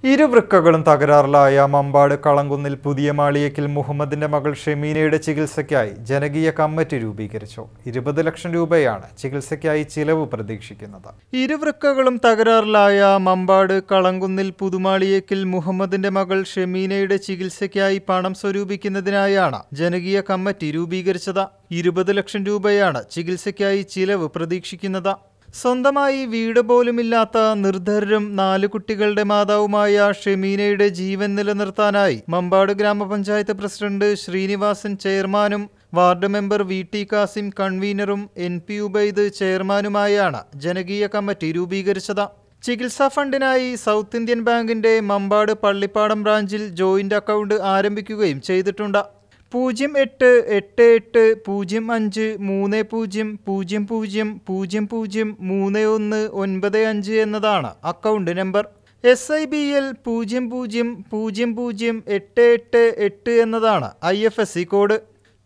ഇരുവൃക്കകളും തകരാറിലായ മമ്പാട് കളങ്കുന്നിൽ പുതിയ മാളിയേക്കിൽ മുഹമ്മദിന്റെ മകൾ ഷെമീനയുടെ ചികിത്സയ്ക്കായി ജനകീയ കമ്മിറ്റി രൂപീകരിച്ചു. 20 ലക്ഷം രൂപയാണ് ചികിത്സയ്ക്കായി ചിലവ് പ്രതീക്ഷിക്കുന്നത്. ഇരുവൃക്കകളും തകരാറിലായ മമ്പാട് കളങ്കുന്നിൽ പുതുമാളിയേക്കിൽ മുഹമ്മദിന്റെ മകൾ ഷെമീനയുടെ ചികിത്സയ്ക്കായി പണം സ്വരൂപിക്കുന്നതിനായാണ് ജനകീയ കമ്മിറ്റി രൂപീകരിച്ചത്. 20 ലക്ഷം രൂപയാണ് ചികിത്സയ്ക്കായി ചിലവ് പ്രതീക്ഷിക്കുന്നത്. സ്വന്തമായി വീട് പോലുമില്ലാത്ത നിർധരരും 4 കുട്ടികളുടെ മാതാവുമായ ഷെമീനയുടെ ജീവൻ നിലനിർത്താനായി മമ്പാട് ഗ്രാമപഞ്ചായത്ത് പ്രസിഡന്റ് ശ്രീനിവാസൻ ചെയർമാനും വാർഡ് മെമ്പർ വി.ടി. കാസിം കൺവീനറും NP ഉബൈദ് ചെയർമാനുമായാണ് ജനകീയ കമ്മിറ്റി രൂപീകരിച്ചത്. ചികിത്സാ ഫണ്ടിനായി സൗത്ത് ഇന്ത്യൻ ബാങ്കിന്റെ മമ്പാട് പള്ളിപ്പാടം ബ്രാഞ്ചിൽ ജോയിന്റ് അക്കൗണ്ട് ആരംഭിക്കുകയും ചെയ്തിട്ടുണ്ട്. 08880500003195 എന്നതാണ് അക്കൗണ്ട് നമ്പർ. SIBL 00008888 എന്നതാണ് IFSC കോഡ്.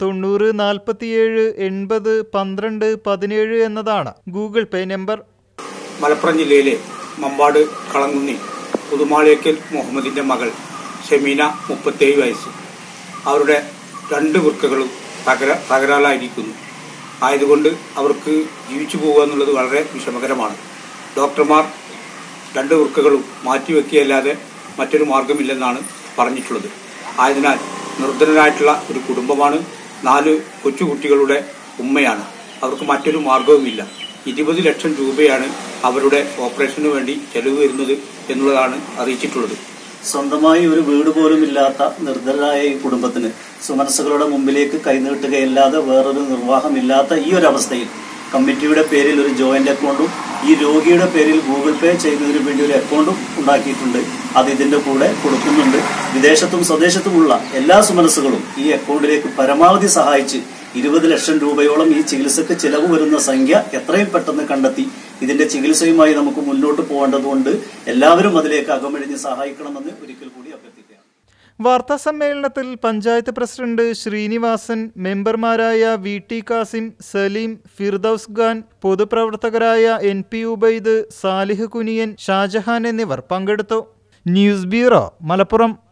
9047801217 എന്നതാണ് ഗൂഗിൾ പേ നമ്പർ. മലപ്പുറം ജില്ലയിലെ മമ്പാട് കളങ്കുന്നി പുതുമാളിയേക്കൽ മുഹമ്മദിന്റെ മകൾ ഷെമീന 37 വയസ്സ്. അവരുടെ 2 വൃക്കകളും തകരാറിലായിരിക്കുന്നു. ആയതുകൊണ്ട് അവർക്ക് ജീവിച്ചു പോകുക എന്നുള്ളത് വളരെ വിഷമകരമാണ്. ഡോക്ടർമാർ 2 വൃക്കകളും മാറ്റിവെക്കുകയല്ലാതെ മറ്റൊരു മാർഗമില്ലെന്നാണ് പറഞ്ഞിട്ടുള്ളത്. ആയതിനാൽ നിർധനരായിട്ടുള്ള ഒരു കുടുംബമാണ്. 4 കൊച്ചുകുട്ടികളുടെ ഉമ്മയാണ്. അവർക്ക് മറ്റൊരു മാർഗവുമില്ല. 20 ലക്ഷം രൂപയാണ് അവരുടെ ഓപ്പറേഷന് വേണ്ടി ചെലവ് വരുന്നത് എന്നുള്ളതാണ് അറിയിച്ചിട്ടുള്ളത്. സ്വന്തമായി ഒരു വീട് പോലും ഇല്ലാത്ത നിർധനരായ ഈ കുടുംബത്തിന് സുമനസ്സുകളുടെ മുമ്പിലേക്ക് കൈനീട്ടുകയല്ലാതെ വേറൊരു നിർവാഹമില്ലാത്ത ഈ ഒരു അവസ്ഥയിൽ കമ്മിറ്റിയുടെ പേരിൽ ഒരു ജോയിന്റ് അക്കൗണ്ടും ഈ രോഗിയുടെ പേരിൽ ഗൂഗിൾ പേ ചെയ്യുന്നതിന് വേണ്ടി ഒരു അക്കൗണ്ടും ഉണ്ടാക്കിയിട്ടുണ്ട്. അത് ഇതിന്റെ കൂടെ കൊടുക്കുന്നുണ്ട്. വിദേശത്തും സ്വദേശത്തുമുള്ള എല്ലാ സുമനസ്സുകളും ഈ അക്കൗണ്ടിലേക്ക് പരമാവധി സഹായിച്ച് 20 ലക്ഷം രൂപയോളം ഈ ചികിത്സക്ക് ചിലവ് വരുന്ന സംഖ്യ എത്രയും പെട്ടെന്ന് കണ്ടെത്തി ഇതിന്റെ ചികിത്സയുമായി നമുക്ക് മുന്നോട്ട് പോകേണ്ടതുകൊണ്ട് എല്ലാവരും അതിലേക്ക് അകമഴിഞ്ഞ് സഹായിക്കണമെന്ന് ഒരിക്കൽ കൂടി അഭ്യർത്ഥിക്കുകയാണ്. വാർത്താ സമ്മേളനത്തിൽ പഞ്ചായത്ത് പ്രസിഡന്റ് ശ്രീനിവാസൻ, മെമ്പർമാരായ വി.ടി. കാസിം, സലീം, ഫിർദൌസ് ഖാൻ, പൊതുപ്രവർത്തകരായ NP ഉബൈദ്, സാലിഹ് കുനിയൻ, ഷാജഹാൻ എന്നിവർ പങ്കെടുത്തു. News bureau, Malappuram.